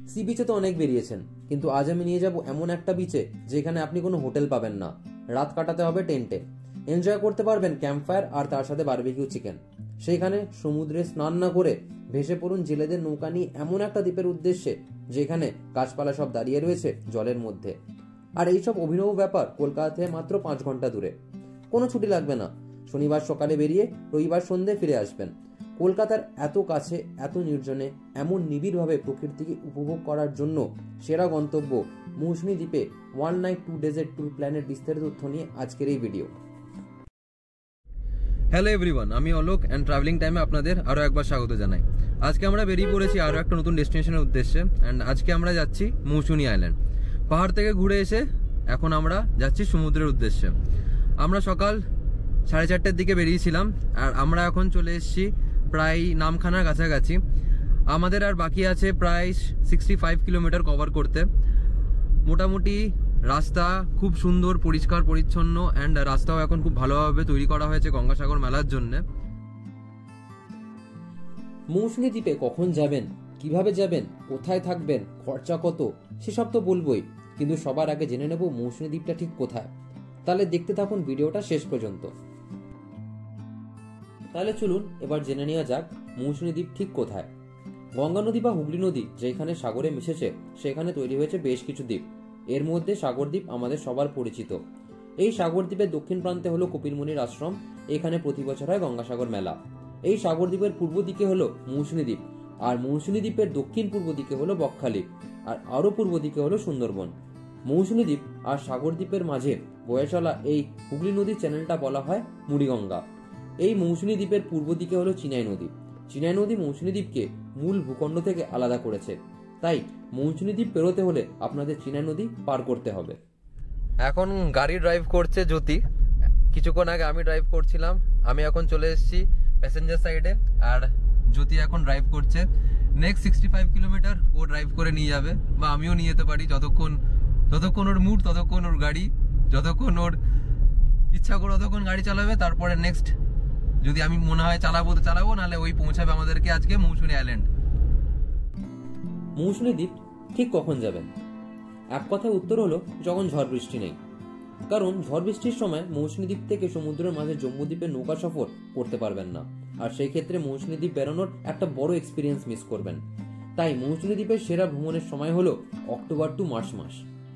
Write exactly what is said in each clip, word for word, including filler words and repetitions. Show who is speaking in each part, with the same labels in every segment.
Speaker 1: C বিচে তো অনেক বেরিয়েছেন, কিন্তু আজ আমি নিয়ে যাব এমন একটা বিচে যেখানে আপনি কোনো হোটেল পাবেন না। রাত কাটাতে হবে টেন্টে, এনজয় করতে পারবেন ক্যাম্প ফায়ার আর তার সাথে বারবিকিউ চিকেন। সেইখানে সমুদ্রে স্নান না করে ভেসে পড়ুন জেলেদের নৌকা নিয়ে এমন একটা দ্বীপের উদ্দেশ্যে যেখানে গাছপালা সব দাঁড়িয়ে রয়েছে জলের মধ্যে। আর এইসব অভিনব ব্যাপার কলকাতা থেকে মাত্র পাঁচ ঘন্টা দূরে। কোনো ছুটি লাগবে না, শনিবার সকালে বেরিয়ে রবিবার সন্ধ্যে ফিরে আসবেন। কলকাতার এত কাছে, এত নির্জনে, এমন নিবিড়ভাবে প্রকৃতিকে উপভোগ করার জন্য সেরা গন্তব্য মৌসুমী দ্বীপে ওয়ান নাইট টু ডেজের ট্যুর প্ল্যানের বিস্তারিত তথ্য নিয়ে আজকের এই ভিডিও।
Speaker 2: হ্যালো এভরিওয়ান, আমি অলোক অ্যান্ড ট্রাভেলিং টাইমে আপনাদের আরও একবার স্বাগত জানাই। আজকে আমরা বেরিয়ে পড়েছি আরও একটা নতুন ডেস্টিনেশনের উদ্দেশ্যে। অ্যান্ড আজকে আমরা যাচ্ছি মৌসুমী আইল্যান্ড। পাহাড় থেকে ঘুরে এসে এখন আমরা যাচ্ছি সমুদ্রের উদ্দেশ্যে। আমরা সকাল সাড়ে চারটের দিকে বেরিয়েছিলাম আর আমরা এখন চলে এসেছি প্রায় নামখানার কাছাকাছি। আমাদের আর বাকি আছে প্রায় সিক্সটি ফাইভ কিলোমিটার কভার করতে। মোটামুটি রাস্তা খুব সুন্দর, পরিষ্কার পরিচ্ছন্ন, অ্যান্ড রাস্তাও এখন খুব ভালোভাবে তৈরি করা হয়েছে গঙ্গাসাগর মেলার জন্য।
Speaker 1: মৌসুমী দ্বীপে কখন যাবেন, কিভাবে যাবেন, কোথায় থাকবেন, খরচা কত, সেসব তো বলবোই, কিন্তু সবার আগে জেনে নেব মৌসুমী দ্বীপটা ঠিক কোথায়। তাহলে দেখতে থাকুন ভিডিওটা শেষ পর্যন্ত। তাহলে চলুন এবার জেনে নেওয়া যাক মৌসুমী দ্বীপ ঠিক কোথায়। গঙ্গা নদী বা হুগলি নদী যেখানে সাগরে মিশেছে সেখানে তৈরি হয়েছে বেশ কিছু দ্বীপ। এর মধ্যে সাগরদ্বীপ আমাদের সবার পরিচিত। এই সাগরদ্বীপের দক্ষিণ প্রান্তে হলো কপিলমুনির আশ্রম। এখানে প্রতি বছর হয় গঙ্গাসাগর মেলা। এই সাগরদ্বীপের পূর্ব দিকে হলো মৌসুমী দ্বীপ, আর মৌসুমী দ্বীপের দক্ষিণ পূর্ব দিকে হলো বকখালি, আর আরো পূর্ব দিকে হলো সুন্দরবন। মৌসুমী দ্বীপ আর সাগরদ্বীপের মাঝে বয়ে চলা এই হুগলি নদীর চ্যানেলটা বলা হয় মুড়িগঙ্গা। এই মৌসুমী দ্বীপের পূর্ব দিকে হলো চিনাই নদী। চিনাই নদী মৌসুমী দ্বীপকে মূল ভূখণ্ড থেকে আলাদা করেছে, তাই মৌসুমী দ্বীপ পেরোতে হলে আপনাদের চিনাই নদী পার করতে হবে।
Speaker 2: এখন গাড়ি ড্রাইভ করছে জ্যোতি, কিছুক্ষণ আগে আমি ড্রাইভ করছিলাম। আমি এখন চলে এসেছি প্যাসেঞ্জার সাইডে, আর জ্যোতি এখন ড্রাইভ করছে। নেক্সট সিক্সটি ফাইভ কিলোমিটার ও ড্রাইভ করে নিয়ে যাবে, বা আমিও নিয়ে যেতে পারি, যতক্ষণ যতক্ষণ ওর মুড, ততক্ষণ ওর গাড়ি, যতক্ষণ ওর ইচ্ছা করে ততক্ষণ গাড়ি চালাবে। তারপরে নেক্সট যদি আমি মনে হয় চালাবো তো চালাবো, নাহলে ওই পৌঁছাবে আমাদেরকে আজকে মৌসুমী আইল্যান্ড।
Speaker 1: মৌসুমী দ্বীপ ঠিক কখন যাবেন? এক কথায় উত্তর হলো যখন ঝড় বৃষ্টি নেই। কারণ ঝড় বৃষ্টির সময় মৌসুমী দ্বীপ থেকে সমুদ্রের মাঝে জম্মু দ্বীপের নৌকা সফর করতে পারবেন না, আর সেই ক্ষেত্রে মৌসুমী দ্বীপ বেরোনোর একটা বড় এক্সপিরিয়েন্স মিস করবেন। তাই মৌসুমী দ্বীপের সেরা ভ্রমণের সময় হলো অক্টোবর টু মার্চ মাস।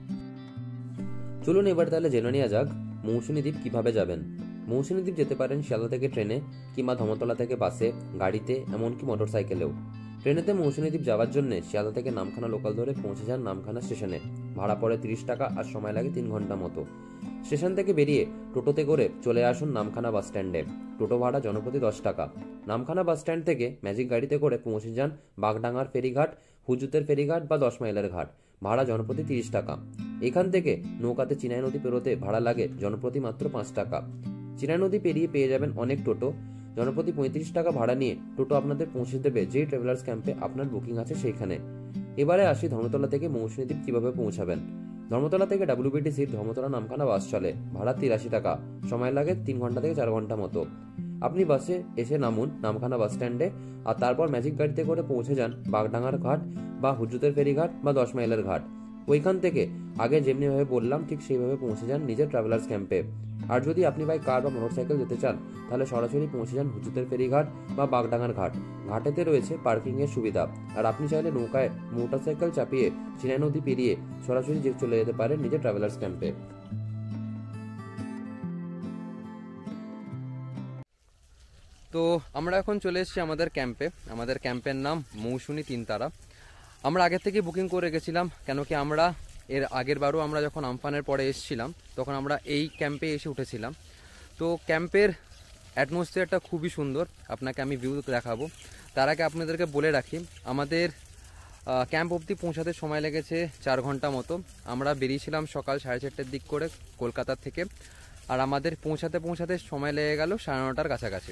Speaker 1: চলুন এবার তাহলে জেনে নেওয়া যাক মৌসুমী দ্বীপ কিভাবে যাবেন। মৌসুমী দ্বীপ যেতে পারেন শিয়ালদা থেকে ট্রেনে, কিংবা ধর্মতলা থেকে বাসে, গাড়িতে, এমনকি মোটর সাইকেলেও। ট্রেনেতে মৌসুমী দ্বীপ যাওয়ার জন্য শিয়ালদা থেকে নামখানা লোকাল ধরে পৌঁছে যান নামখানা স্টেশনে। ভাড়া পড়ে তিরিশ টাকা আর সময় লাগে তিন ঘন্টা মতো। স্টেশন থেকে বেরিয়ে টোটোতে করে চলে আসুন নামখানা বাস স্ট্যান্ডে। টোটো ভাড়া জনপ্রতি দশ টাকা। নামখানা বাস স্ট্যান্ড থেকে ম্যাজিক গাড়িতে করে পৌঁছে যান বাগডাঙ্গার ফেরিঘাট, হুজুতের ফেরিঘাট বা দশ মাইলের ঘাট। ভাড়া জনপ্রতি তিরিশ টাকা। এখান থেকে নৌকাতে চিনাই নদী পেরোতে ভাড়া লাগে জনপ্রতি মাত্র পাঁচ টাকা। চিনাই নদী পেরিয়ে পেয়ে যাবেন অনেক টোটো। জনপ্রতি পঁয়ত্রিশ টাকা ভাড়া নিয়ে টোটো আপনাদের পৌঁছে দেবে যেই ট্রাভেলার্স ক্যাম্পে আপনার বুকিং আছে সেইখানে। এবারে আসি ধর্মতলা থেকে মৌসুমী দ্বীপ কিভাবে পৌঁছাবেন। ধর্মতলা থেকে ডাব্লিউবিটিসির ধর্মতলা নামখানা বাস চলে। ভাড়া তিরাশি টাকা। সময় লাগে তিন ঘন্টা থেকে চার ঘন্টা মতো। আপনি বাসে এসে নামুন নামখানা বাস স্ট্যান্ডে, আর তারপর ম্যাজিক গাড়িতে করে পৌঁছে যান বাগডাঙ্গার ঘাট বা হুজুতের ফেরিঘাট বা দশ মাইলের ঘাট। ওইখান থেকে আগে যেমনিভাবে বললাম ঠিক সেইভাবে পৌঁছে যান নিজের ট্রাভেলার্স ক্যাম্পে। আর যদি আপনি বাই কার বা মোটরসাইকেল যেতে চান তাহলে সরাসরি পৌঁছে যান হুজুতের ফেরিঘাট বা বাগডাঙ্গার ঘাট। ঘাটেতে রয়েছে পার্কিং এর সুবিধা, আর আপনি চাইলে নৌকায় মোটরসাইকেল চাপিয়ে চিনাই নদী পেরিয়ে সরাসরি যে চলে যেতে পারেন নিজের ট্রাভেলার্স ক্যাম্পে।
Speaker 2: তো আমরা এখন চলে এসেছি আমাদের ক্যাম্পে। আমাদের ক্যাম্পের নাম মৌসুমী তিনতারা। আমরা আগের থেকে বুকিং করে রেখেছিলাম, কেন কি আমরা এর আগের বারও আমরা যখন আমফানের পরে এসেছিলাম তখন আমরা এই ক্যাম্পে এসে উঠেছিলাম। তো ক্যাম্পের অ্যাটমসফিয়ারটা খুবই সুন্দর, আপনাকে আমি ভিউ দেখাবো। তার আগে আপনাদেরকে বলে রাখি আমাদের ক্যাম্প অবধি পৌঁছাতে সময় লেগেছে চার ঘন্টা মতো। আমরা বেরিয়েছিলাম সকাল সাড়ে চারটের দিক করে কলকাতা থেকে, আর আমাদের পৌঁছাতে পৌঁছাতে সময় লেগে গেল সাড়ে নটার কাছাকাছি।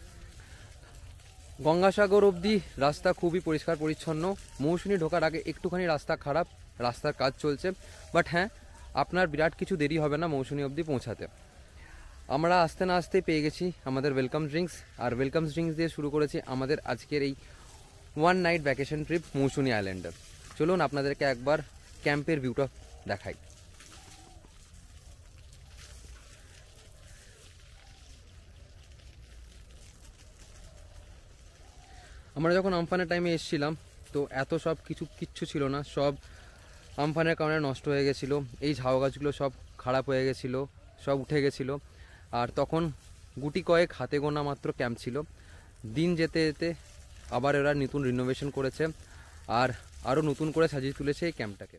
Speaker 2: গঙ্গাসাগর অবধি রাস্তা খুবই পরিষ্কার পরিচ্ছন্ন। মৌসুমী ঢোকার আগে একটুখানি রাস্তা খারাপ, রাস্তার কাজ চলছে, বাট হ্যাঁ আপনার বিরাট কিছু দেরি হবে না মৌসুমী অবধি পৌঁছাতে। আমরা আসতে না আসতেই পেয়ে গেছি আমাদের ওয়েলকাম ড্রিঙ্কস, আর ওয়েলকাম ড্রিঙ্কস দিয়ে শুরু করেছি আমাদের আজকের এই one night vacation trip Mousuni আইল্যান্ডে। চলুন আপনাদেরকে একবার ক্যাম্পের ভিউটা দেখাই। আমরা যখন আমফানের টাইমে এসেছিলাম তো এত সব কিছু কিচ্ছু ছিল না, সব আমফানের কারণে নষ্ট হয়ে গেছিলো। এই ঝাউ গাছগুলো সব খারাপ হয়ে গেছিলো, সব উঠে গেছিলো। আর তখন গুটি কয়েক হাতে গোনা মাত্র ক্যাম্প ছিল। দিন যেতে যেতে আবার এরা নতুন রিনোভেশন করেছে আর আরও নতুন করে সাজিয়ে তুলেছে এই ক্যাম্পটাকে।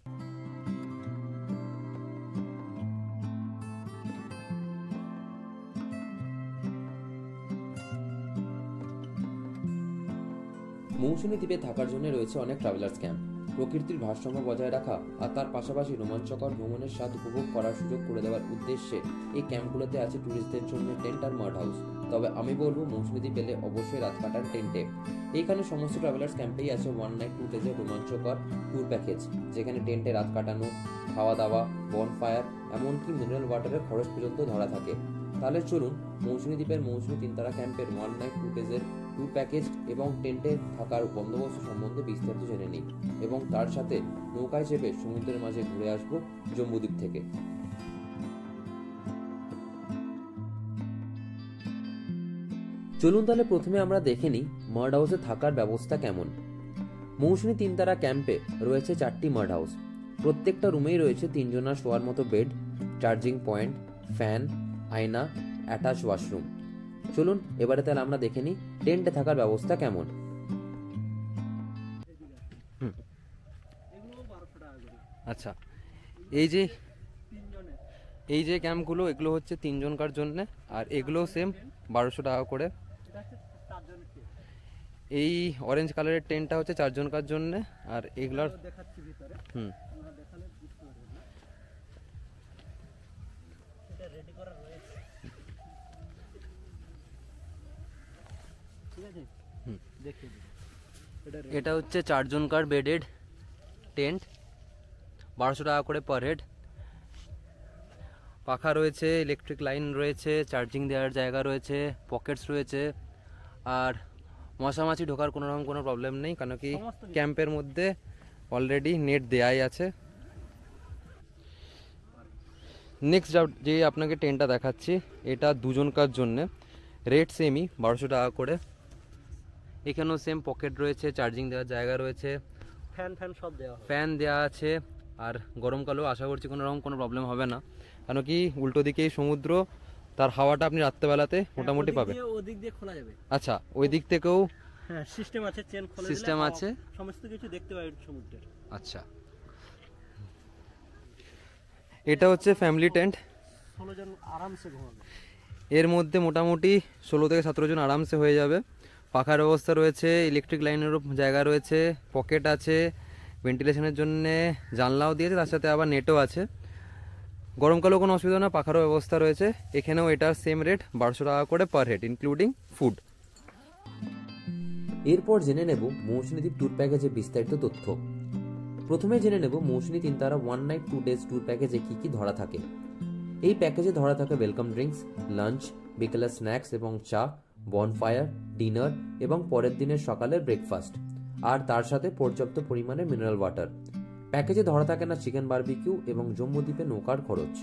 Speaker 1: মৌসুমী দ্বীপে থাকার জন্য রয়েছে অনেক ট্রাভেলার্স ক্যাম্প। প্রকৃতির ভারসাম্য বজায় রাখা আর তার পাশাপাশি রোমাঞ্চকর ভ্রমণের স্বাদ উপভোগ করার সুযোগ করে দেওয়ার উদ্দেশ্যে এই ক্যাম্পগুলোতে আছে ট্যুরিস্টদের জন্য টেন্ট আর মাড হাউস। তবে আমি বলবো মৌসুমী দ্বীপ এলে অবশ্যই রাত কাটার টেন্টে। এইখানে সমস্ত ট্রাভেলার্স ক্যাম্পেই আছে ওয়ান নাইট টু ডেজের রোমাঞ্চকর ট্যুর প্যাকেজ, যেখানে টেন্টে রাত কাটানো, খাওয়া দাওয়া, বন ফায়ার, এমনকি মিনারেল ওয়াটারের খরচ পর্যন্ত ধরা থাকে। তাহলে চলুন মৌসুমী দ্বীপের মৌসুমী তিনতারা ক্যাম্পের ওয়ান নাইট টু ডেজের ট্যুর প্যাকেজ এবং টেন্টে থাকার বন্দোবস্ত সম্বন্ধে বিস্তারিত জেনে নিই এবং তার সাথে নৌকায় চেপে সমুদ্রের মাঝে ঘুরে আসবো জম্বুদ্বীপ থেকে। চলুন তাহলে প্রথমে আমরা দেখে নিই মাড হাউসে থাকার ব্যবস্থা কেমন। মৌসুমী তিনতারা ক্যাম্পে রয়েছে চারটি মাড হাউস। প্রত্যেকটা রুমেই রয়েছে তিনজনের শোয়ার মতো বেড, চার্জিং পয়েন্ট, ফ্যান, আয়না, অ্যাটাচ ওয়াশরুম। চলুন এবারে তাহলে আমরা দেখে নিই টেন্টে থাকার ব্যবস্থা কেমন।
Speaker 2: আচ্ছা, এই যে এই যে ক্যাম্পগুলো এগুলো হচ্ছে তিনজনকার জন্য, আর এগুলো সেম বারোশো টাকা করে। এই অরেঞ্জ কালারের টেন্টটা হচ্ছে চারজনকার জন্য, আর এগুলোর হুম এটা হচ্ছে চারজনকার বেডেড টেন্ট, বারোশো টাকা করে পার হেড। পাখা রয়েছে, ইলেকট্রিক লাইন রয়েছে, চার্জিং দেওয়ার জায়গা রয়েছে, পকেটস রয়েছে, আর মশামাছি ঢোকার কোনো রকম কোনো প্রবলেম নেই, কারণ কি ক্যাম্পের মধ্যে অলরেডি নেট দেয়াই আছে। নেক্সট যে আপনাকে টেন্টটা দেখাচ্ছি এটা দুজনকার জন্যে, রেট সেমই বারোশো টাকা করে। এখানেও সেম পকেট রয়েছে, চার্জিং দেওয়ার জায়গা রয়েছে,
Speaker 3: ফ্যান ফ্যান সব দেওয়া
Speaker 2: ফ্যান দেওয়া আছে। আর গরমকালেও আশা করছি কোনো রকম কোনো প্রবলেম হবে না, কেন কি উল্টো দিকেই সমুদ্র, তার হাওয়াটা আপনি রাত্রেবেলাতে মোটামুটি পাবেন।
Speaker 3: ওদিক দিয়ে খোলা যাবে।
Speaker 2: আচ্ছা, ওই দিক থেকেও
Speaker 3: হ্যাঁ সিস্টেম আছে, চেন খোলা
Speaker 2: সিস্টেম আছে,
Speaker 3: সমস্ত কিছু দেখতে পাবেন সমুদ্রের।
Speaker 2: আচ্ছা, এটা হচ্ছে ফ্যামিলি টেন্ট,
Speaker 3: ষোলো জন আরামসে ঘুমাবে।
Speaker 2: এর মধ্যে মোটামুটি ষোলো থেকে সতেরো জন আরামসে হয়ে যাবে। পাখার ব্যবস্থা রয়েছে, ইলেকট্রিক লাইনেরও জায়গা রয়েছে, পকেট আছে, ভেন্টিলেশনের জন্য জানলাও দিয়েছে, তার সাথে আবার নেটও আছে। গরমকালেও কোনো অসুবিধা না, পাখারও ব্যবস্থা রয়েছে। এখানেও এটার সেম রেট বারোশো টাকা করে পার হেড ইনক্লুডিং ফুড।
Speaker 1: এরপর জেনে নেব মৌসুমী দ্বীপ ট্যুর প্যাকেজের বিস্তারিত তথ্য। প্রথমে জেনে নেব মৌসুমী তিনতারা one night two days tour প্যাকেজে কি কি ধরা থাকে। এই প্যাকেজে ধরা থাকে ওয়েলকাম ড্রিঙ্কস, লাঞ্চ, বিকেলের স্ন্যাক্স এবং চা, বনফায়ার, ডিনার এবং পরের দিনের সকালের ব্রেকফাস্ট, আর তার সাথে পর্যাপ্ত পরিমাণে মিনারেল ওয়াটার। প্যাকেজে ধরা থাকে না চিকেন বারবিকিউ এবং জম্বুদ্বীপে নৌকার খরচ।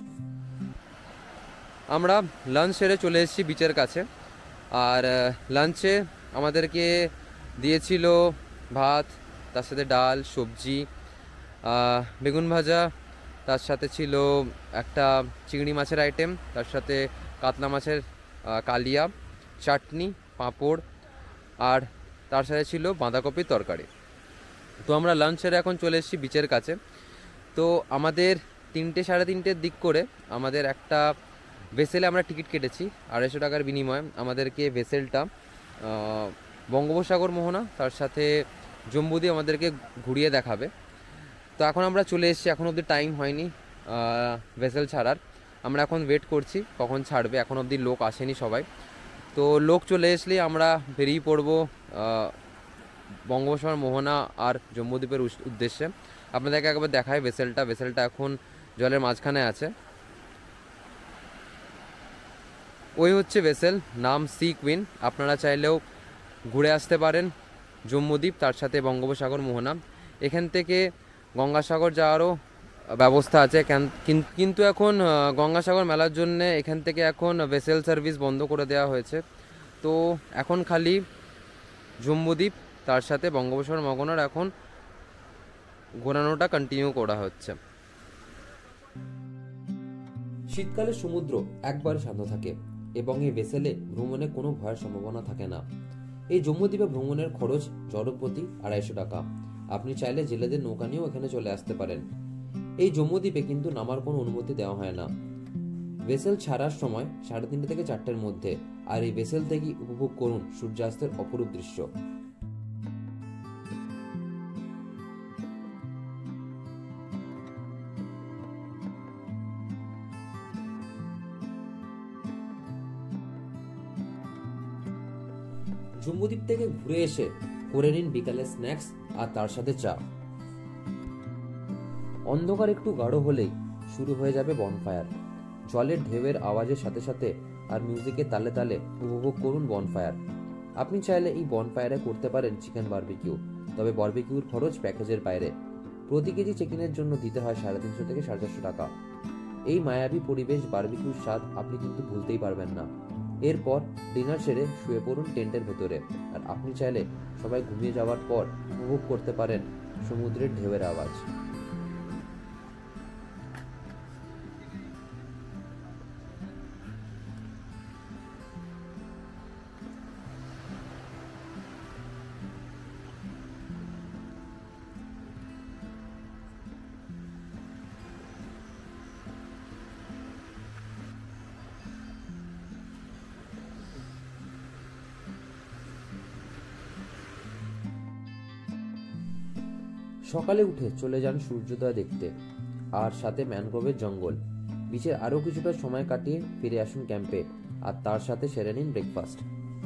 Speaker 2: আমরা লাঞ্চ সেরে চলে এসেছি বিচের কাছে, আর লাঞ্চে আমাদেরকে দিয়েছিল ভাত, তার সাথে ডাল, সবজি, বেগুন ভাজা, তার সাথে ছিল একটা চিংড়ি মাছের আইটেম, তার সাথে কাতলা মাছের কালিয়া, চাটনি, পাঁপড়, আর তার সাথে ছিল বাঁধাকপির তরকারি। তো আমরা লাঞ্চ সেরে এখন চলে এসেছি বিচের কাছে। তো আমাদের তিনটে সাড়ে তিনটের দিক করে আমাদের একটা ভেসেলে আমরা টিকিট কেটেছি আড়াইশো টাকার বিনিময়ে। আমাদেরকে ভেসেলটা বঙ্গোপসাগর মোহনা তার সাথে জম্বুদ্বীপ আমাদেরকে ঘুরিয়ে দেখাবে। তো এখন আমরা চলে এসেছি, এখন অবধি টাইম হয়নি ভেসেল ছাড়ার। আমরা এখন ওয়েট করছি কখন ছাড়বে, এখন অবধি লোক আসেনি সবাই। তো লোক চলে আসলেই আমরা বেরিয়ে পড়বো বঙ্গোপসাগর মোহনা আর জম্বুদ্বীপের উদ্দেশ্যে। আপনাদেরকে একবার দেখায় ভেসেলটা। ভেসেলটা এখন জলের মাঝখানে আছে। ওই হচ্ছে ভেসেল, নাম সি কুইন। আপনারা চাইলেও ঘুরে আসতে পারেন জম্বুদ্বীপ তার সাথে বঙ্গোপসাগর মোহনা। এখান থেকে গঙ্গাসাগর যাওয়ারও ব্যবস্থা আছে। কিন্তু এখন গঙ্গাসাগর মেলার জন্য এখান থেকে এখন ভেসেল সার্ভিস বন্ধ করে দেওয়া হয়েছে। তো এখন খালি জম্বুদ্বীপ তার সাথে বঙ্গোপসাগর মগনার এখন ঘোরানোটা কন্টিনিউ করা হচ্ছে।
Speaker 1: শীতকালে সমুদ্র একবারে শান্ত থাকে এবং এই ভেসেলে ভ্রমণে কোনো ভয়ের সম্ভাবনা থাকে না। এই জম্বুদ্বীপে ভ্রমণের খরচ জনপ্রতি আড়াইশো টাকা। আপনি চাইলে জেলেদের নৌকা নিয়েও এখানে চলে আসতে পারেন। এই জম্বুদ্বীপে কিন্তু নামার কোনো অনুমতি দেওয়া হয় না। ভেসেল ছাড়ার সময় সাড়ে তিনটে থেকে চারটের মধ্যে। আর এই ভেসেল থেকে উপভোগ করুন সূর্যাস্তের অপরূপ দৃশ্য। জম্বুদ্বীপ থেকে ঘুরে এসে করে নিন বিকালে স্ন্যাক্স আর তার সাথে চা। অন্ধকার একটু গাঢ় হলেই শুরু হয়ে যাবে বনফায়ার। জলের ঢেউয়ের আওয়াজের সাথে সাথে আর মিউজিকের তালে তালে উপভোগ করুন বনফায়ার। আপনি চাইলে এই বনফায়ারে করতে পারেন চিকেন বারবিকিউ, তবে বারবিকিউর খরচ প্যাকেজের বাইরে। প্রতি কেজি চিকেনের জন্য দিতে হয় সাড়ে তিনশো থেকে সাড়ে চারশো টাকা। এই মায়াবী পরিবেশ বারবিকিউর স্বাদ আপনি কিন্তু ভুলতেই পারবেন না। এরপর ডিনার সেরে শুয়ে পড়ুন টেন্টের ভেতরে। আর আপনি চাইলে সবাই ঘুমিয়ে যাওয়ার পর উপভোগ করতে পারেন সমুদ্রের ঢেউয়ের আওয়াজ। সকালে উঠে চলে যান সূর্যোদয় দেখতে, আর সাথে ম্যানগ্রোভের জঙ্গল। বিচের আরও কিছুটা সময় কাটিয়ে ফিরে আসুন ক্যাম্পে, আর তার সাথে সেরে নিন ব্রেকফাস্ট।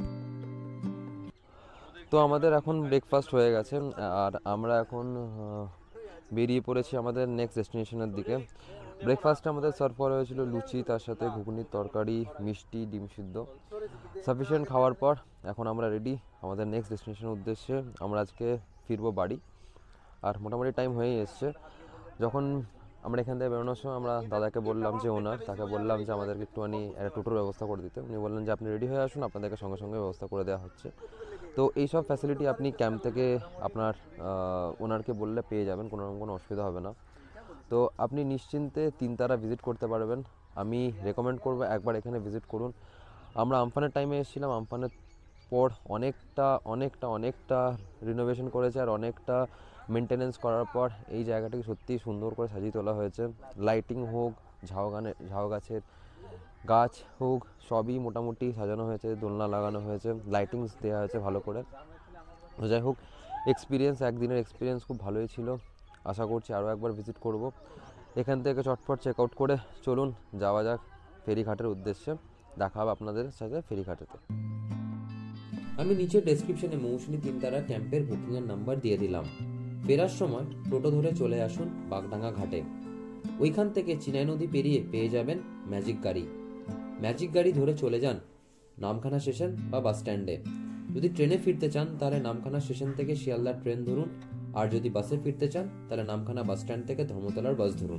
Speaker 2: তো আমাদের এখন ব্রেকফাস্ট হয়ে গেছে আর আমরা এখন বেরিয়ে পড়েছি আমাদের নেক্সট ডেস্টিনেশনের দিকে। ব্রেকফাস্টে আমাদের সার্ভ করা হয়েছিল লুচি, তার সাথে ঘুগনির তরকারি, মিষ্টি, ডিম সিদ্ধ। সাফিসিয়েন্ট খাওয়ার পর এখন আমরা রেডি আমাদের নেক্সট ডেস্টিনেশনের উদ্দেশ্যে। আমরা আজকে ফিরবো বাড়ি, আর মোটামুটি টাইম হয়েই এসছে। যখন আমরা এখান থেকে বেরোনোর সময় আমরা দাদাকে বললাম, যে ওনার, তাকে বললাম যে আমাদেরকে একটুখানি একটা টোটোর ব্যবস্থা করে দিতে। উনি বললেন যে আপনি রেডি হয়ে আসুন, আপনাদেরকে সঙ্গে সঙ্গে ব্যবস্থা করে দেওয়া হচ্ছে। তো এইসব ফ্যাসিলিটি আপনি ক্যাম্প থেকে আপনার ওনারকে বললে পেয়ে যাবেন, কোনো রকম কোনো অসুবিধা হবে না। তো আপনি নিশ্চিন্তে তিনতারা ভিজিট করতে পারবেন। আমি রেকমেন্ড করবো একবার এখানে ভিজিট করুন। আমরা আমফানের টাইমে এসেছিলাম, আমফানের পর অনেকটা অনেকটা অনেকটা রিনোভেশন করেছে, আর অনেকটা মেনটেনেন্স করার পর এই জায়গাটাকে সত্যিই সুন্দর করে সাজিয়ে তোলা হয়েছে। লাইটিং হোক, ঝাউ গানের ঝাউ গাছের গাছ হোক, সবই মোটামুটি সাজানো হয়েছে, দোলনা লাগানো হয়েছে, লাইটিংস দেওয়া হয়েছে ভালো করে। যাই হোক, এক্সপিরিয়েন্স, একদিনের এক্সপিরিয়েন্স খুব ভালোই ছিল। আশা করছি আরও একবার ভিজিট করব। এখান থেকে চটপট চেক আউট করে চলুন যাওয়া যাক ফেরিঘাটের উদ্দেশ্যে। দেখা হবে আপনাদের সাথে ফেরিঘাটেতে।
Speaker 1: আমি নিচে ডেসক্রিপশনে মৌসুমী তিনতারা ক্যাম্পের বুকিংয়ের নাম্বার দিয়ে দিলাম। ফেরার সময় টোটো ধরে চলে আসুন বাগডাঙ্গা ঘাটে। ওইখান থেকে চিনাই নদী পেরিয়ে পেয়ে যাবেন ম্যাজিক গাড়ি। ম্যাজিক গাড়ি ধরে চলে যান নামখানা স্টেশন বা বাস স্ট্যান্ডে। যদি ট্রেনে ফিরতে চান তাহলে নামখানা স্টেশন থেকে শিয়ালদা ট্রেন ধরুন, আর যদি বাসে ফিরতে চান তাহলে নামখানা বাস স্ট্যান্ড থেকে ধর্মতলার বাস ধরুন।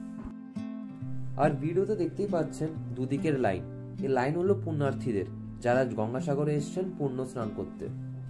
Speaker 1: আর ভিডিওতে দেখতেই পাচ্ছেন দুদিকের লাইন। এই লাইন হলো পুণ্যার্থীদের, যারা গঙ্গাসাগরে এসেছেন পুণ্য স্নান করতে।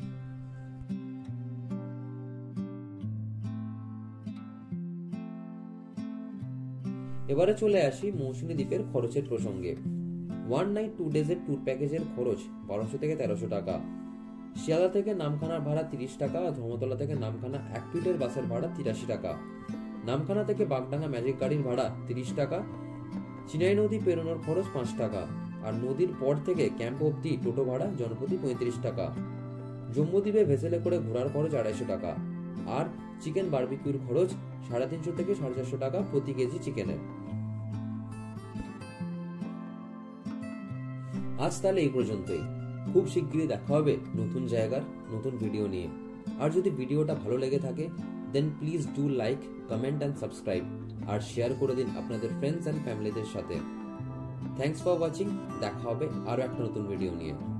Speaker 1: এবারে চলে আসি মৌসুমী দ্বীপের খরচের প্রসঙ্গে। ওয়ান নাইট টু ডেজের ট্যুর প্যাকেজের খরচ বারোশো থেকে তেরোশো টাকা। শিয়ালদা থেকে নামখানার ভাড়া তিরিশ টাকা, ধর্মতলা থেকে নামখানা এক টুইটের বাসের ভাড়া তিরাশি টাকা। নামখানা থেকে বাগডাঙ্গা ম্যাজিক গাড়ির ভাড়া তিরিশ টাকা। চিনাই নদী পেরোনোর খরচ পাঁচ টাকা, আর নদীর পর থেকে ক্যাম্প অব্দি টোটো ভাড়া জনপ্রতি পঁয়ত্রিশ টাকা। জম্বুদ্বীপে ভেসেলে করে ঘোরার খরচ আড়াইশো টাকা, আর চিকেন বারবিকিউর খরচ সাড়ে তিনশো থেকে সাড়ে চারশো টাকা প্রতি কেজি চিকেনের। আজ তাহলে এই পর্যন্তই। খুব শিগগিরই দেখা হবে নতুন জায়গার নতুন ভিডিও নিয়ে। আর যদি ভিডিওটা ভালো লেগে থাকে then please do like, comment and subscribe, আর শেয়ার করে দিন আপনাদের ফ্রেন্ডস অ্যান্ড ফ্যামিলিদের সাথে। Thanks for watching. দেখা হবে আরও একটা নতুন ভিডিও নিয়ে।